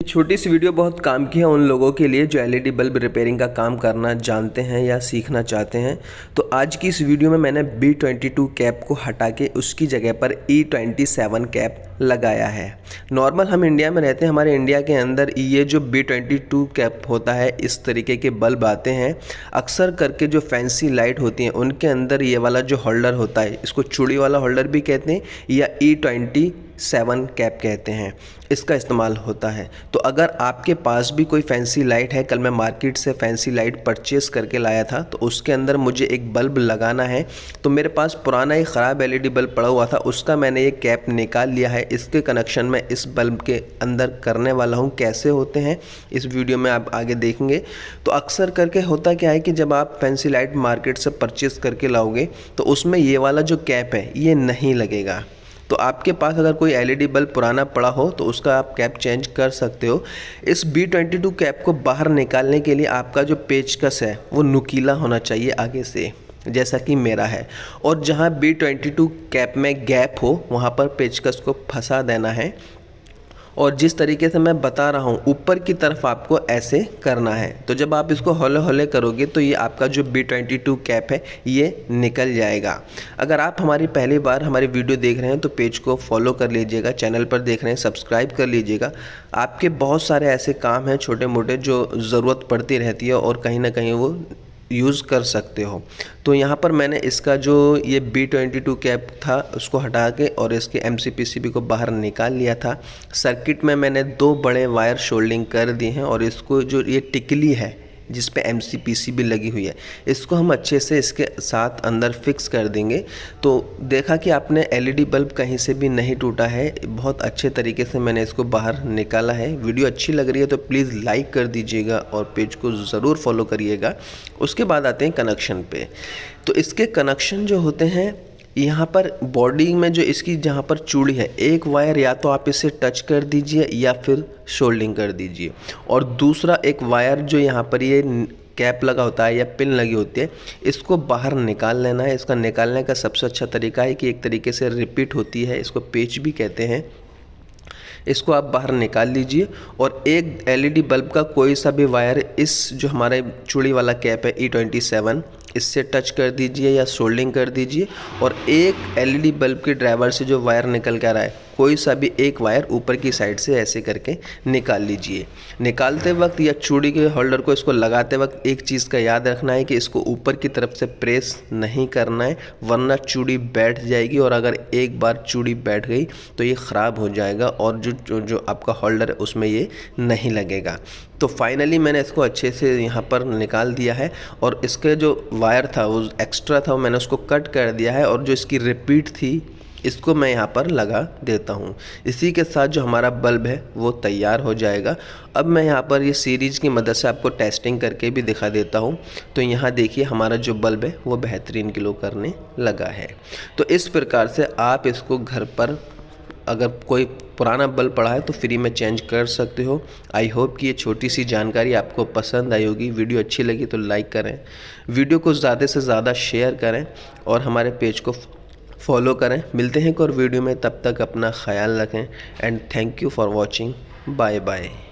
छोटी सी वीडियो बहुत काम की है उन लोगों के लिए जो एलईडी बल्ब रिपेयरिंग का काम करना जानते हैं या सीखना चाहते हैं। तो आज की इस वीडियो में मैंने B22 कैप को हटा के उसकी जगह पर E27 कैप लगाया है। नॉर्मल हम इंडिया में रहते हैं, हमारे इंडिया के अंदर ये जो B22 कैप होता है इस तरीके के बल्ब आते हैं। अक्सर करके जो फैंसी लाइट होती हैं उनके अंदर ये वाला जो होल्डर होता है इसको चूड़ी वाला होल्डर भी कहते हैं या E27 कैप कहते हैं, इसका इस्तेमाल होता है। तो अगर आपके पास भी कोई फैंसी लाइट है, कल मैं मार्केट से फैंसी लाइट परचेज़ करके लाया था तो उसके अंदर मुझे एक बल्ब लगाना है, तो मेरे पास पुराना ही ख़राब एलईडी बल्ब पड़ा हुआ था, उसका मैंने ये कैप निकाल लिया है। इसके कनेक्शन मैं इस बल्ब के अंदर करने वाला हूँ। कैसे होते हैं इस वीडियो में आप आगे देखेंगे। तो अक्सर करके होता क्या है कि जब आप फैंसी लाइट मार्केट से परचेज़ करके लाओगे तो उसमें ये वाला जो कैप है ये नहीं लगेगा। तो आपके पास अगर कोई एलईडी बल्ब पुराना पड़ा हो तो उसका आप कैप चेंज कर सकते हो। इस B22 कैप को बाहर निकालने के लिए आपका जो पेचकस है वो नुकीला होना चाहिए आगे से, जैसा कि मेरा है, और जहां B22 कैप में गैप हो वहां पर पेचकस को फंसा देना है। और जिस तरीके से मैं बता रहा हूँ ऊपर की तरफ आपको ऐसे करना है। तो जब आप इसको हौले हौले करोगे तो ये आपका जो B22 कैप है ये निकल जाएगा। अगर आप हमारी पहली बार हमारी वीडियो देख रहे हैं तो पेज को फॉलो कर लीजिएगा, चैनल पर देख रहे हैं सब्सक्राइब कर लीजिएगा। आपके बहुत सारे ऐसे काम हैं छोटे मोटे जो ज़रूरत पड़ती रहती है और कहीं ना कहीं वो यूज़ कर सकते हो। तो यहाँ पर मैंने इसका जो ये B22 कैप था उसको हटा के और इसके MCPCB को बाहर निकाल लिया था। सर्किट में मैंने 2 बड़े वायर शोल्डिंग कर दिए हैं और इसको जो ये टिकली है जिस पे MCPCB लगी हुई है इसको हम अच्छे से इसके साथ अंदर फिक्स कर देंगे। तो देखा कि आपने एलईडी बल्ब कहीं से भी नहीं टूटा है, बहुत अच्छे तरीके से मैंने इसको बाहर निकाला है। वीडियो अच्छी लग रही है तो प्लीज़ लाइक कर दीजिएगा और पेज को ज़रूर फॉलो करिएगा। उसके बाद आते हैं कनेक्शन पे। तो इसके कनेक्शन जो होते हैं यहाँ पर बॉडी में जो इसकी जहाँ पर चूड़ी है एक वायर या तो आप इसे टच कर दीजिए या फिर शोल्डिंग कर दीजिए, और दूसरा एक वायर जो यहाँ पर ये कैप लगा होता है या पिन लगी होती है इसको बाहर निकाल लेना है। इसका निकालने का सबसे अच्छा तरीका है कि एक तरीके से रिपीट होती है, इसको पेच भी कहते हैं। इसको आप बाहर निकाल लीजिए और एक एलईडी बल्ब का कोई सा भी वायर इस जो हमारे चूड़ी वाला कैप है E27 इससे टच कर दीजिए या सोल्डिंग कर दीजिए, और एक एलईडी बल्ब के ड्राइवर से जो वायर निकल कर रहा है कोई सा भी एक वायर ऊपर की साइड से ऐसे करके निकाल लीजिए। निकालते वक्त या चूड़ी के होल्डर को इसको लगाते वक्त एक चीज़ का याद रखना है कि इसको ऊपर की तरफ से प्रेस नहीं करना है, वरना चूड़ी बैठ जाएगी और अगर एक बार चूड़ी बैठ गई तो ये ख़राब हो जाएगा और जो आपका होल्डर है उसमें ये नहीं लगेगा। तो फाइनली मैंने इसको अच्छे से यहाँ पर निकाल दिया है और इसके जो वायर था वो एक्स्ट्रा था मैंने उसको कट कर दिया है, और जो इसकी रिपीट थी इसको मैं यहाँ पर लगा देता हूँ। इसी के साथ जो हमारा बल्ब है वो तैयार हो जाएगा। अब मैं यहाँ पर ये सीरीज़ की मदद से आपको टेस्टिंग करके भी दिखा देता हूँ। तो यहाँ देखिए हमारा जो बल्ब है वो बेहतरीन ग्लो करने लगा है। तो इस प्रकार से आप इसको घर पर अगर कोई पुराना बल्ब पड़ा है तो फ्री में चेंज कर सकते हो। आई होप कि ये छोटी सी जानकारी आपको पसंद आई होगी। वीडियो अच्छी लगी तो लाइक करें, वीडियो को ज़्यादा से ज़्यादा शेयर करें और हमारे पेज को फॉलो करें। मिलते हैं एक और वीडियो में, तब तक अपना ख्याल रखें and thank you for watching. Bye bye.